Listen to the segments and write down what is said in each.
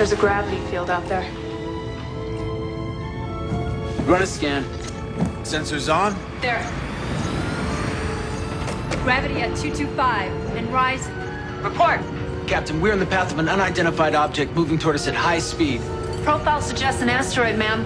There's a gravity field out there. Run a scan. Sensors on? There. Gravity at 225 and rising. Report. Captain, we're in the path of an unidentified object moving toward us at high speed. Profile suggests an asteroid, ma'am.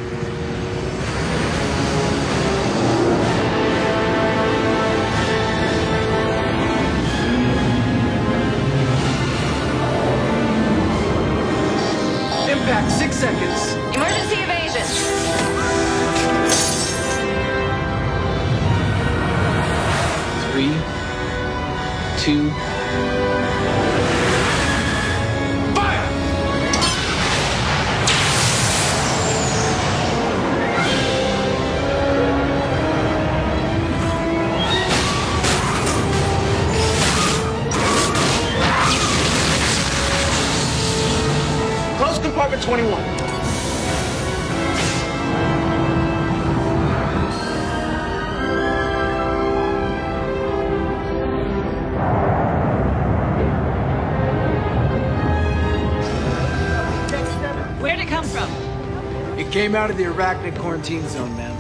Impact, 6 seconds. Emergency evasion. 3, 2. Fire! Close compartment 21. Where'd it come from? It came out of the arachnid quarantine zone, ma'am.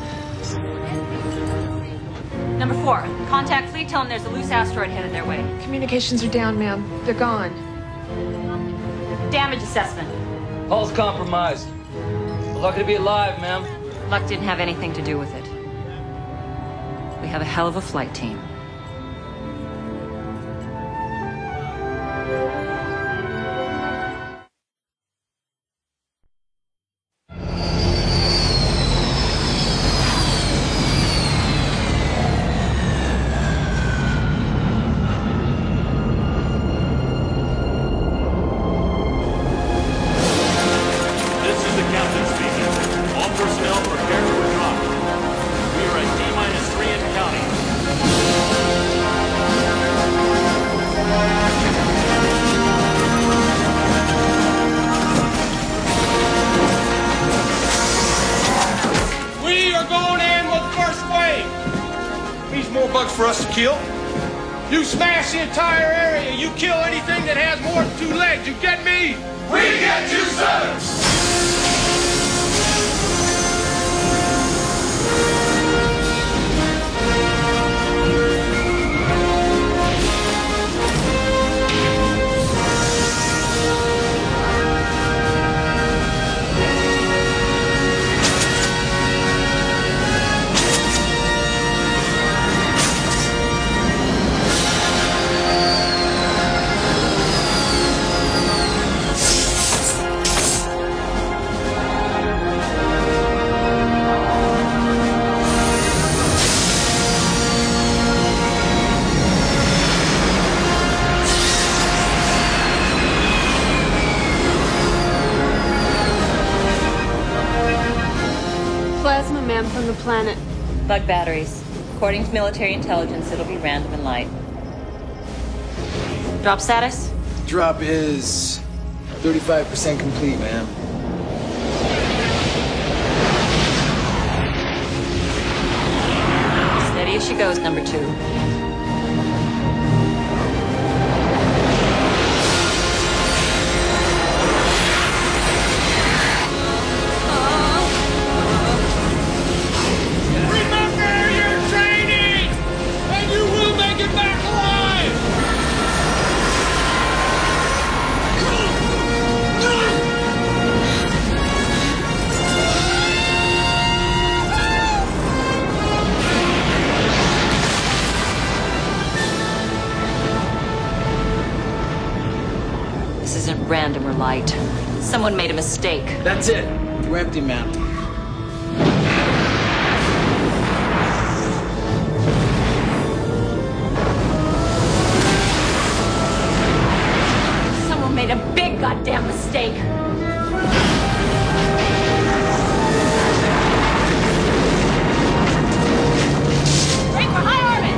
Number 4. Contact fleet. Tell them there's a loose asteroid headed their way. Communications are down, ma'am. They're gone. Damage assessment. Hull's compromised. We're lucky to be alive, ma'am. Luck didn't have anything to do with it. We have a hell of a flight team. This is the captain speaking. All personnel prepare for drop. We are at D-3 and counting. We are going in with first wave. Means more bugs for us to kill. You smash the entire area. You kill anything that has more than 2 legs. You get me? We get you, sir. Plasma, ma'am, from the planet. Bug batteries. According to military intelligence, it'll be random and light. Drop status? Drop is 35% complete, ma'am. Steady as she goes, number 2. Remember your training, and you will make it back alive. This isn't random or light. Someone made a mistake. That's it. We're empty, ma'am. Someone made a big goddamn mistake. Break for high orbit!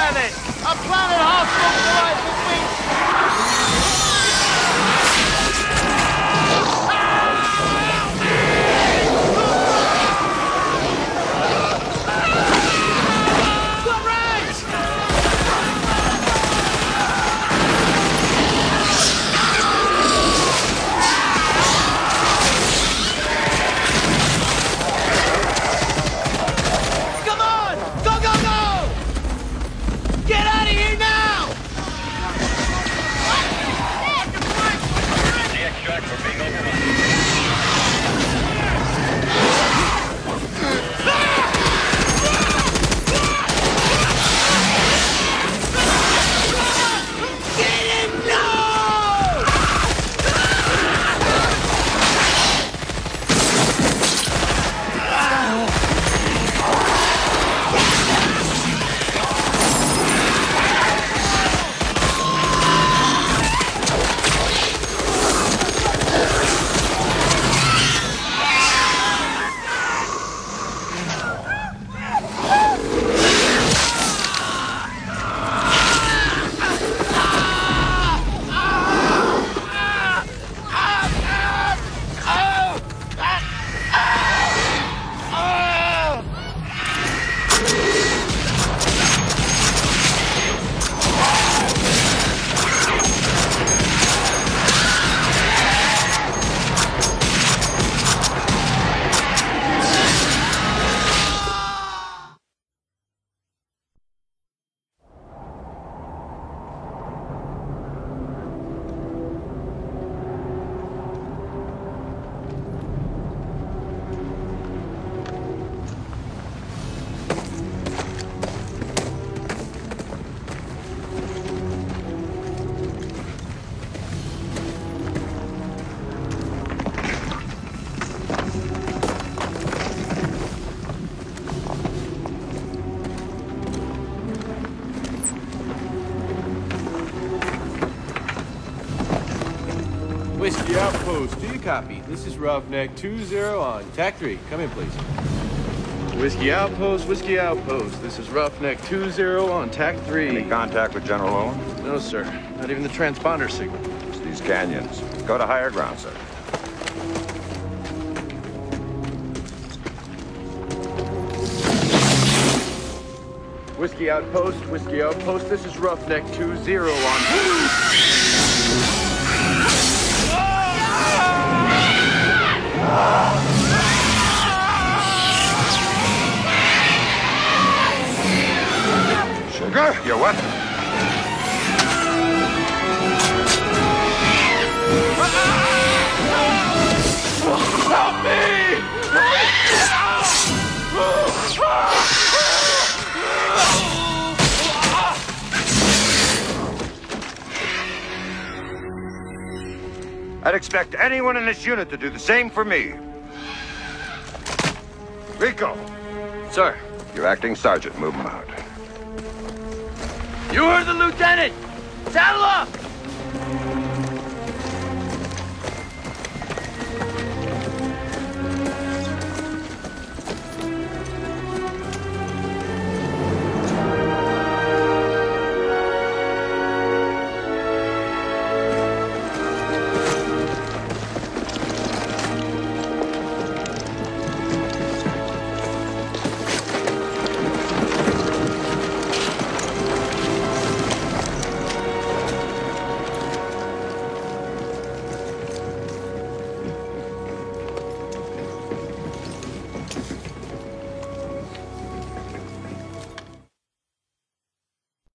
planet! A planet hostile to life Whiskey Outpost, do you copy? This is Roughneck 2-0 on TAC 3. Come in, please. Whiskey Outpost, this is Roughneck 2-0 on TAC 3. Any contact with General Owens? No, sir. Not even the transponder signal. It's these canyons. Go to higher ground, sir. Whiskey Outpost, this is Roughneck 2-0 on... Sugar, your weapon. Help me! I'd expect anyone in this unit to do the same for me. Rico. Sir. Your acting sergeant, move him out. You heard the lieutenant! Saddle up!